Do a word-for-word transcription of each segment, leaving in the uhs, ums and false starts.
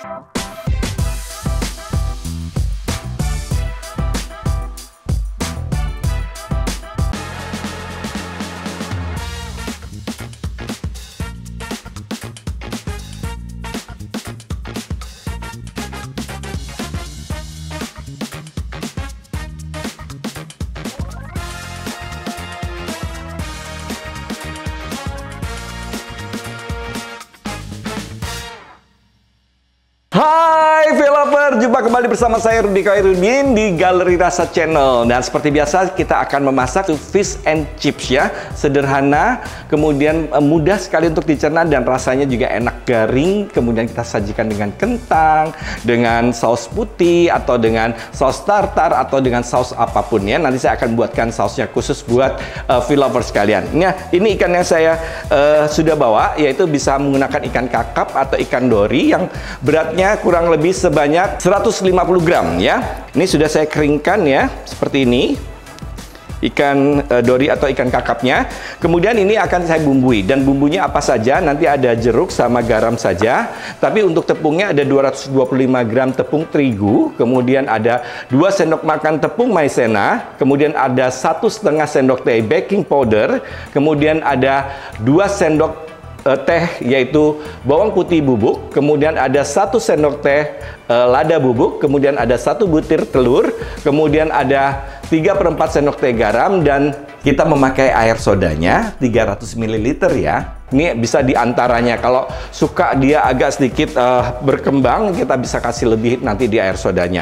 Hai Velover, jumpa kembali bersama saya Rudy Khairuddin di Galeri Rasa Channel. Dan seperti biasa kita akan memasak fish and chips ya. Sederhana, kemudian mudah sekali untuk dicerna dan rasanya juga enak garing. Kemudian kita sajikan dengan kentang, dengan saus putih atau dengan saus tartar atau dengan saus apapun ya. Nanti saya akan buatkan sausnya khusus buat uh, Velover sekalian. Nah, ini ikan yang saya uh, sudah bawa, yaitu bisa menggunakan ikan kakap atau ikan dori yang beratnya kurang lebih sebanyak seratus lima puluh gram ya. Ini sudah saya keringkan ya, seperti ini. Ikan e, dori atau ikan kakapnya. Kemudian ini akan saya bumbui, dan bumbunya apa saja? Nanti ada jeruk sama garam saja. Tapi untuk tepungnya ada dua ratus dua puluh lima gram tepung terigu, kemudian ada dua sendok makan tepung maizena, kemudian ada satu setengah sendok teh baking powder, kemudian ada dua sendok teh yaitu bawang putih bubuk, kemudian ada satu sendok teh e, lada bubuk, kemudian ada satu butir telur, kemudian ada tiga per empat sendok teh garam, dan kita memakai air sodanya tiga ratus mililiter ya. Ini bisa diantaranya, kalau suka dia agak sedikit e, berkembang, kita bisa kasih lebih nanti di air sodanya.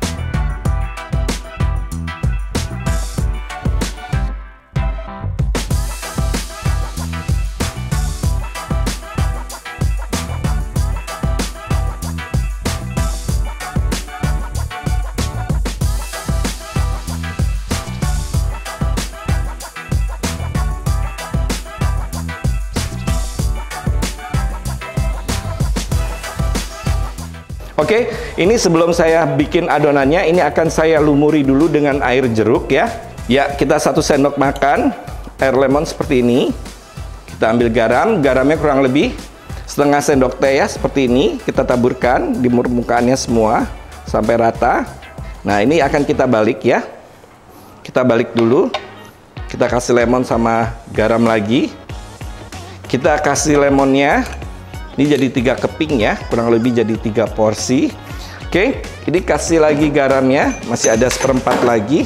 Oke, ini sebelum saya bikin adonannya, ini akan saya lumuri dulu dengan air jeruk ya. Ya, kita satu sendok makan air lemon seperti ini. Kita ambil garam, garamnya kurang lebih setengah sendok teh ya, seperti ini. Kita taburkan di permukaannya semua sampai rata. Nah, ini akan kita balik ya. Kita balik dulu. Kita kasih lemon sama garam lagi. Kita kasih lemonnya. Ini jadi tiga keping ya, kurang lebih jadi tiga porsi. Oke, ini kasih lagi garamnya, masih ada seperempat lagi.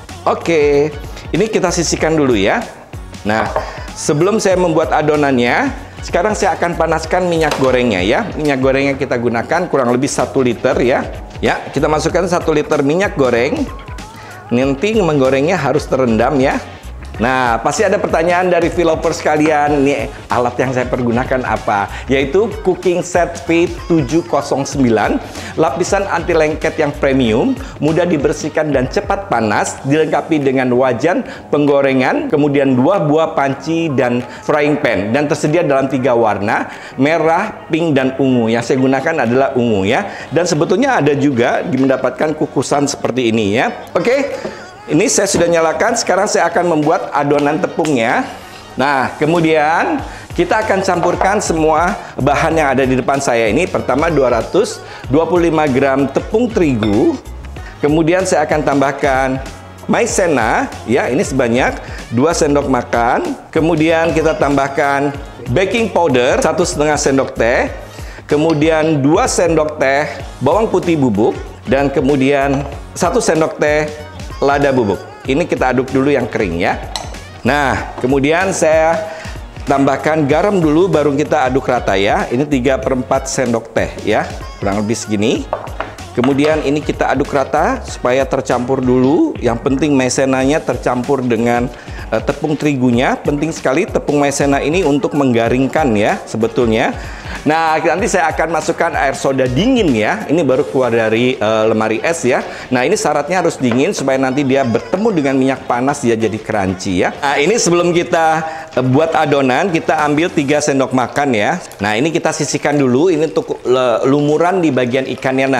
Oke, ini kita sisihkan dulu ya. Nah, sebelum saya membuat adonannya, sekarang saya akan panaskan minyak gorengnya ya. Minyak gorengnya kita gunakan kurang lebih satu liter ya. Ya, kita masukkan satu liter minyak goreng. Nanti menggorengnya harus terendam ya. Nah, pasti ada pertanyaan dari Velover sekalian, nih alat yang saya pergunakan apa? Yaitu Cooking Set V tujuh nol sembilan, lapisan anti lengket yang premium, mudah dibersihkan dan cepat panas, dilengkapi dengan wajan penggorengan, kemudian dua buah panci dan frying pan, dan tersedia dalam tiga warna, merah, pink, dan ungu. Yang saya gunakan adalah ungu ya, dan sebetulnya ada juga mendapatkan kukusan seperti ini ya. Oke. Ini saya sudah nyalakan, sekarang saya akan membuat adonan tepungnya. Nah, kemudian kita akan campurkan semua bahan yang ada di depan saya ini. Pertama dua ratus dua puluh lima gram tepung terigu. Kemudian saya akan tambahkan maizena, ya ini sebanyak dua sendok makan. Kemudian kita tambahkan baking powder satu setengah sendok teh. Kemudian dua sendok teh bawang putih bubuk. Dan kemudian satu sendok teh lada bubuk. Ini kita aduk dulu yang kering ya. Nah, kemudian saya tambahkan garam dulu, baru kita aduk rata ya. Ini tiga per empat sendok teh ya, kurang lebih segini. Kemudian ini kita aduk rata supaya tercampur dulu. Yang penting maizenanya tercampur dengan uh, tepung terigunya. Penting sekali tepung maizena ini untuk menggaringkan ya sebetulnya. Nah, nanti saya akan masukkan air soda dingin ya. Ini baru keluar dari uh, lemari es ya. Nah, ini syaratnya harus dingin supaya nanti dia bertemu dengan minyak panas dia jadi crunchy ya. Nah, ini sebelum kita uh, buat adonan, kita ambil tiga sendok makan ya. Nah, ini kita sisihkan dulu. Ini untuk uh, lumuran di bagian ikannya nanti supaya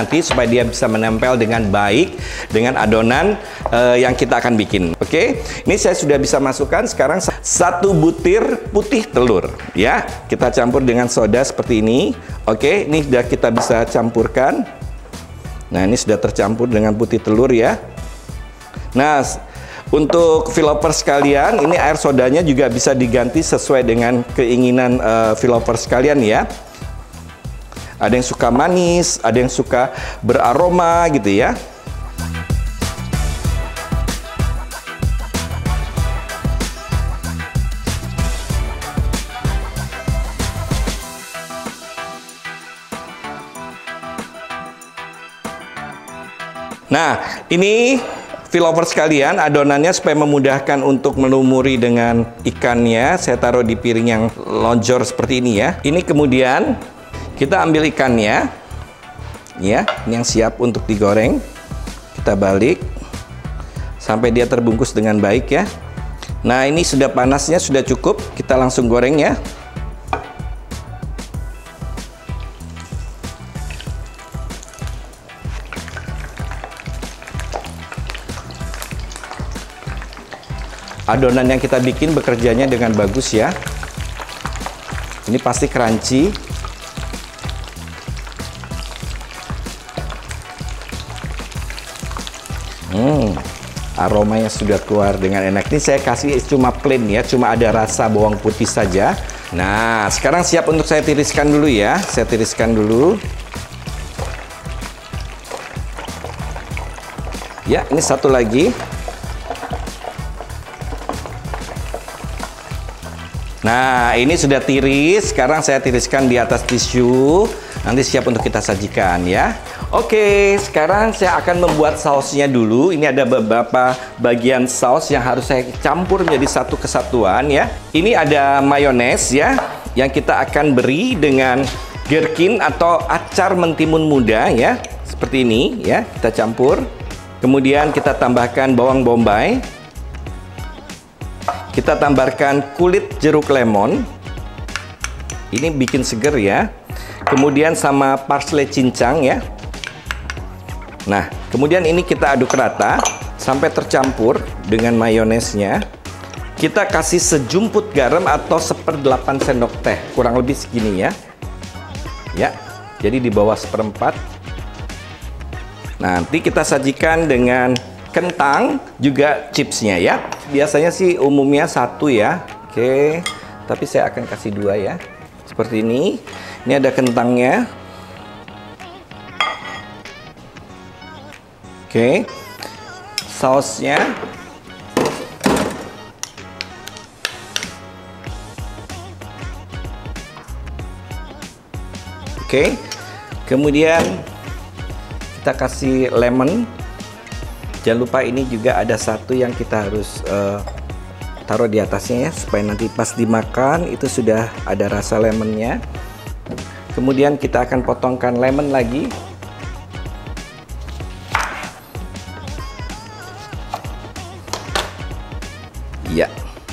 supaya dia bisa menempel dengan baik dengan adonan uh, yang kita akan bikin. Oke, ini saya sudah bisa masukkan sekarang satu butir putih telur ya. Kita campur dengan soda seperti ini. Oke, ini sudah kita bisa campurkan. Nah, ini sudah tercampur dengan putih telur ya. Nah, untuk Vlogger sekalian, ini air sodanya juga bisa diganti sesuai dengan keinginan uh, Vlogger sekalian ya. Ada yang suka manis, ada yang suka beraroma gitu ya. Nah, ini Vlogger sekalian, adonannya supaya memudahkan untuk melumuri dengan ikannya, saya taruh di piring yang lonjor seperti ini ya. Ini kemudian kita ambil ikannya, ya, ini yang siap untuk digoreng. Kita balik sampai dia terbungkus dengan baik ya. Nah, ini sudah panasnya sudah cukup, kita langsung goreng ya. Adonan yang kita bikin bekerjanya dengan bagus ya. Ini pasti crunchy. Hmm, aromanya sudah keluar dengan enak. Ini saya kasih cuma plain ya, cuma ada rasa bawang putih saja. Nah, sekarang siap untuk saya tiriskan dulu ya. Saya tiriskan dulu. Ya, ini satu lagi. Nah, ini sudah tiris. Sekarang saya tiriskan di atas tisu. Nanti siap untuk kita sajikan ya. Oke, sekarang saya akan membuat sausnya dulu. Ini ada beberapa bagian saus yang harus saya campur menjadi satu kesatuan ya. Ini ada mayones ya, yang kita akan beri dengan gherkin atau acar mentimun muda ya. Seperti ini ya, kita campur. Kemudian kita tambahkan bawang bombay. Kita tambahkan kulit jeruk lemon. Ini bikin seger ya. Kemudian sama parsley cincang ya. Nah, kemudian ini kita aduk rata sampai tercampur dengan mayonesnya. Kita kasih sejumput garam atau seperdelapan sendok teh, kurang lebih segini ya. Ya, jadi di bawah seperempat. Nanti kita sajikan dengan kentang juga chipsnya ya. Biasanya sih umumnya satu ya. Oke, tapi saya akan kasih dua ya. Seperti ini. Ini ada kentangnya. Oke. Sausnya. Oke. Kemudian kita kasih lemon. Jangan lupa ini juga ada satu yang kita harus uh, taruh di atasnya ya, supaya nanti pas dimakan itu sudah ada rasa lemonnya. Kemudian kita akan potongkan lemon lagi. Ya.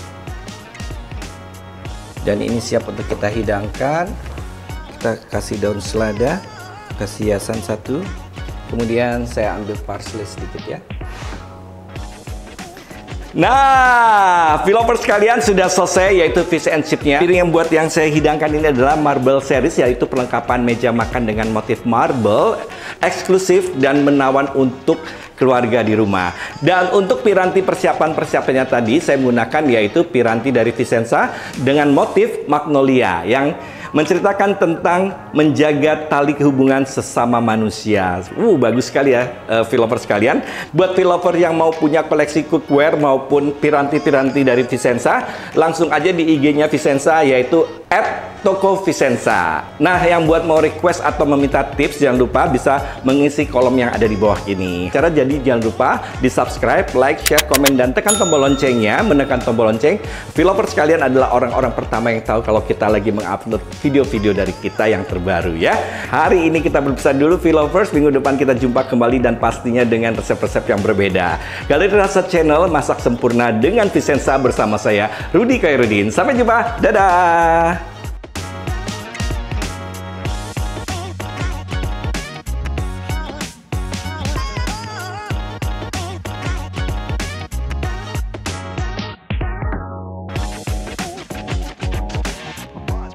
Dan ini siap untuk kita hidangkan. Kita kasih daun selada, kasih hiasan satu. Kemudian saya ambil parsley sedikit ya. Nah, Vlogger sekalian sudah selesai, yaitu fish and chipnya. Piring yang buat yang saya hidangkan ini adalah marble series, yaitu perlengkapan meja makan dengan motif marble, eksklusif dan menawan untuk keluarga di rumah. Dan untuk piranti persiapan-persiapannya tadi, saya menggunakan yaitu piranti dari Vicenza dengan motif magnolia yang menceritakan tentang menjaga tali kehubungan sesama manusia. Uh, bagus sekali ya, uh, Vlogger sekalian. Buat Vlogger yang mau punya koleksi cookware maupun piranti-piranti dari Vicenza, langsung aja di I G-nya Vicenza, yaitu at toko Vicenza. Nah, yang buat mau request atau meminta tips, jangan lupa bisa mengisi kolom yang ada di bawah ini. Cara jadi jangan lupa di subscribe, like, share, komen, dan tekan tombol loncengnya. Menekan tombol lonceng, Vlogger sekalian adalah orang-orang pertama yang tahu kalau kita lagi mengupload video-video dari kita yang terbaru ya. Hari ini kita berpisah dulu Vloggers, minggu depan kita jumpa kembali dan pastinya dengan resep-resep yang berbeda. Galeri Rasa Channel, masak sempurna dengan Vicenza bersama saya Rudy Khairudin. Sampai jumpa, dadah!